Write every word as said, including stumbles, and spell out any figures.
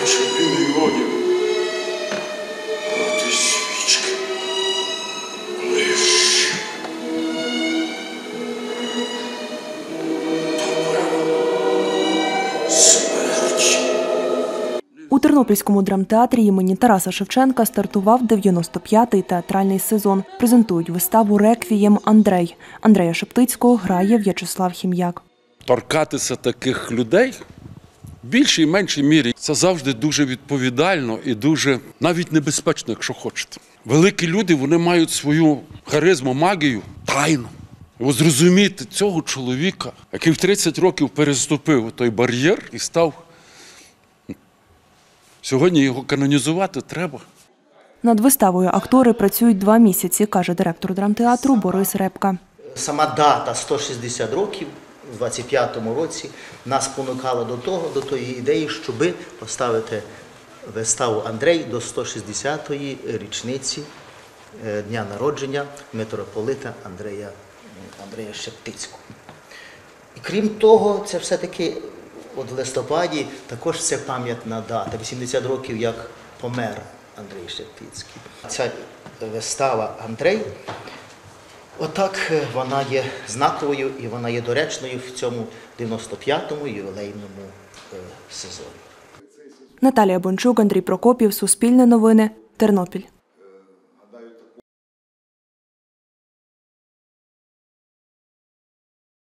наче білий одяг. От і свічки. Лиш. Добра смерть. У Тернопільському драмтеатрі імені Тараса Шевченка стартував дев'яносто п'ятий театральний сезон. Презентують виставу «Реквієм Андрей». Андрея Шептицького грає В'ячеслав Хім'як. Торкатися таких людей в більшій і меншій мірі – це завжди дуже відповідально і дуже навіть небезпечно, якщо хочете. Великі люди, вони мають свою харизму, магію, тайну. І зрозуміти цього чоловіка, який в тридцять років переступив той бар'єр і став. Сьогодні його канонізувати треба. Над виставою актори працюють два місяці, каже директор драмтеатру Борис Репка. Сама дата сто шістдесят років у двадцять п'ятому році нас спонукала до того, до тої ідеї, щоби поставити виставу «Андрей» до сто шістдесятої річниці дня народження митрополита Андрея, Андрея Шептицького. І крім того, це все-таки от в листопаді також це пам'ятна дата, вісімдесят років, як помер Андрей Шептицький. Ця вистава «Андрей», отак вона є знаковою і вона є доречною в цьому дев'яносто п'ятому ювілейному сезоні. Наталія Бончук, Андрій Прокопів, Суспільне новини, Тернопіль.